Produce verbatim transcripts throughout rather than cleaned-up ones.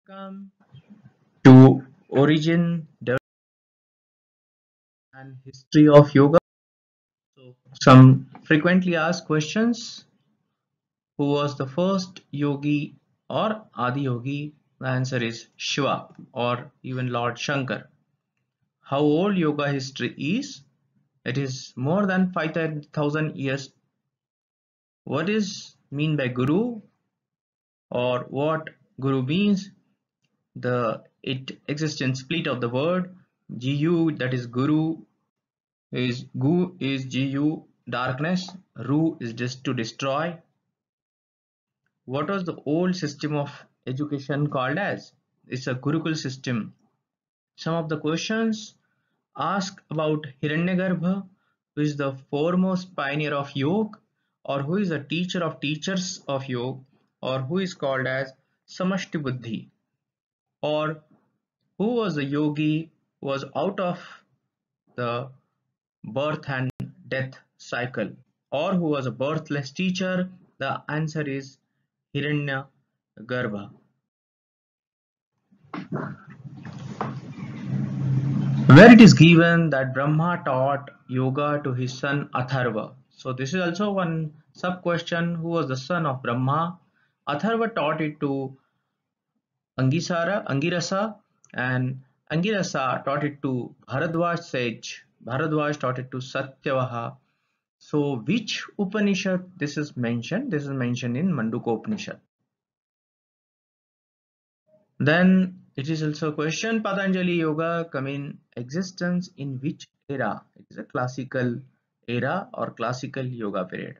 Come to origin, development, and history of yoga. So, some frequently asked questions: Who was the first yogi or Adi Yogi? The answer is Shiva or even Lord Shankar. How old yoga history is? It is more than five thousand years. What is mean by guru or what guru means? The it exists in split of the word gu, that is guru, is gu is gu darkness, ru is just to destroy. What was the old system of education called as? It's a gurukul system. Some of the questions ask about Hiranyagarbha, who is the foremost pioneer of yoga, or who is the teacher of teachers of yoga, or who is called as Samashti Buddhi, or who was the yogi who was out of the birth and death cycle, or who was a birthless teacher? The answer is Hiranyagarbha, where it is given that Brahma taught yoga to his son Atharva. So this is also one sub question: who was the son of Brahma? Atharva taught it to Angisara, Angirasa, and Angirasa taught it to Bharadwaj sage. Bharadwaj taught it to Satyavaha. So which Upanishad this is mentioned? This is mentioned in Manduka. Then it is also a question: Patanjali Yoga come in existence in which era? It is a classical era or classical yoga period.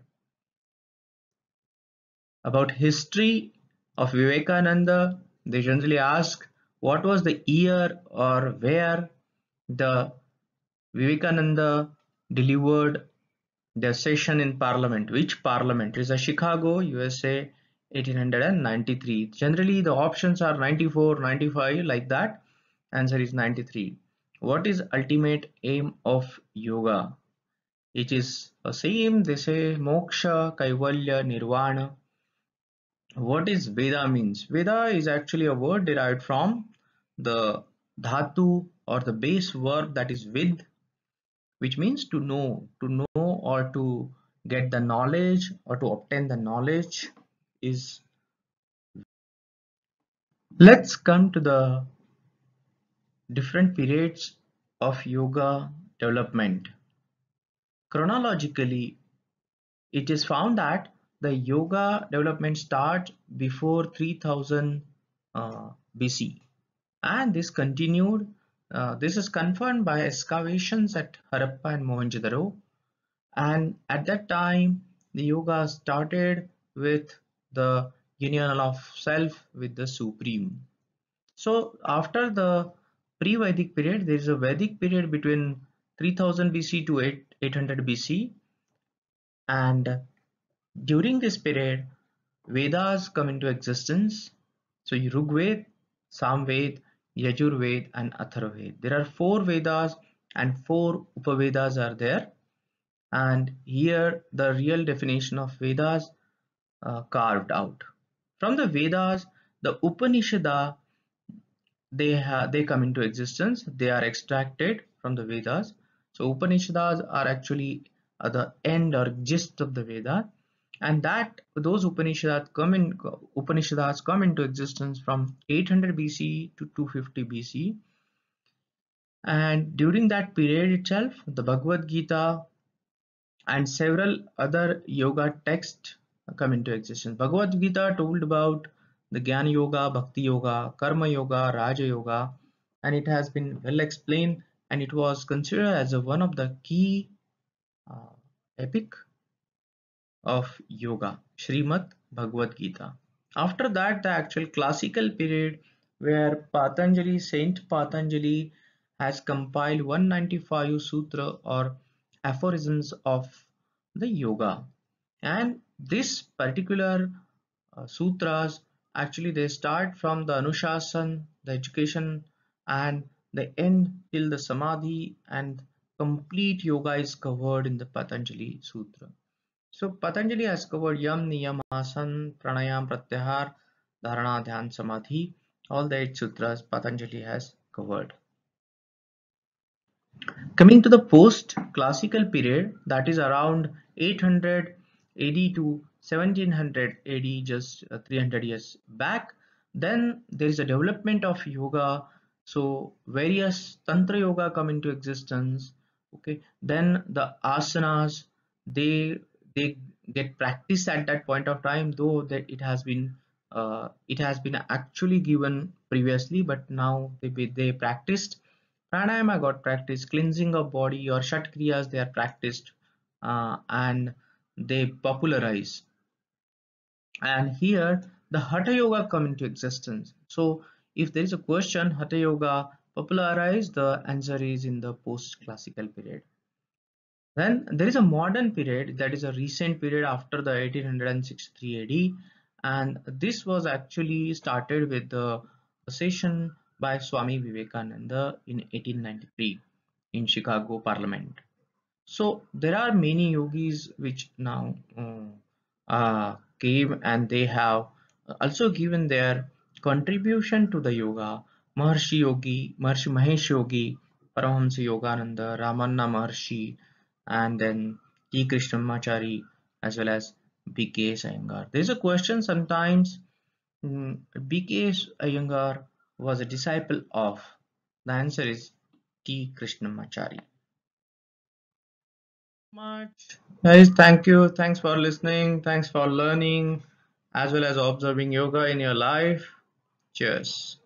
About history of Vivekananda, they generally ask what was the year or where the Vivekananda delivered the session in parliament. Which parliament? It is a Chicago, U S A, eighteen ninety-three. Generally the options are ninety-four, ninety-five, like that. Answer is ninety-three. What is ultimate aim of yoga? It is the same, they say moksha, kaivalya, nirvana. What is Veda means? Veda is actually a word derived from the dhatu or the base verb, that is vid, which means to know, to know or to get the knowledge or to obtain the knowledge is. Let's come to the different periods of yoga development. Chronologically, it is found that the yoga development starts before three thousand uh, B C, and this continued. Uh, this is confirmed by excavations at Harappa and Mohenjo-daro. And at that time, the yoga started with the union of self with the supreme. So after the pre-Vedic period, there is a Vedic period between three thousand B C to eight hundred B C, and during this period, Vedas come into existence. So Rigveda, Samveda, Yajurveda, and Atharvaveda. There are four Vedas and four Upavedas are there. And here the real definition of Vedas uh, carved out. From the Vedas, the Upanishada, they have they come into existence. They are extracted from the Vedas. So Upanishads are actually uh, the end or gist of the Veda, and that those Upanishads come in Upanishads come into existence from eight hundred B C to two fifty B C. And during that period itself, the Bhagavad Gita and several other yoga texts come into existence. Bhagavad Gita told about the Jnana Yoga, Bhakti Yoga, Karma Yoga, Raja Yoga, and it has been well explained, and it was considered as a, one of the key uh, epic of yoga, Srimad Bhagavad Gita. After that, the actual classical period where Patanjali, Saint Patanjali has compiled one hundred ninety-five sutra or aphorisms of the yoga. And this particular uh, sutras, actually they start from the Anushasan, the education, and they end till the Samadhi, and complete yoga is covered in the Patanjali Sutra. So Patanjali has covered Yam, Niyam, Asana, Pranayam, Pratyahar, Dharana, Dhyan, Samadhi. all the eight sutras Patanjali has covered. Coming to the post-classical period, that is around eight hundred A D to seventeen hundred A D, just uh, three hundred years back, then there is a development of yoga. So various tantra yoga come into existence. Okay, then the asanas, they they get practiced at that point of time, though that it has been uh, it has been actually given previously, but now they be- they practiced. Pranayama got practiced, cleansing of body or Shat Kriyas they are practiced, uh, and they popularize. And here the Hatha Yoga come into existence. So if there is a question, Hatha Yoga popularized, the answer is in the post-classical period. Then there is a modern period, that is a recent period after the eighteen sixty-three A D, and this was actually started with the session by Swami Vivekananda in eighteen ninety-three in Chicago Parliament. So there are many yogis which now uh, uh, came, and they have also given their contribution to the yoga. Maharshi Yogi, Maharshi Mahesh Yogi, Paramahamsa Yogananda, Ramanna Maharshi, and then T. Krishnamachari, as well as B K S Iyengar. There is a question sometimes, mm, B K S Iyengar was a disciple of. The answer is T. Krishnamachari. Much. Guys, thank you. Thanks for listening. Thanks for learning as well as observing yoga in your life. Cheers.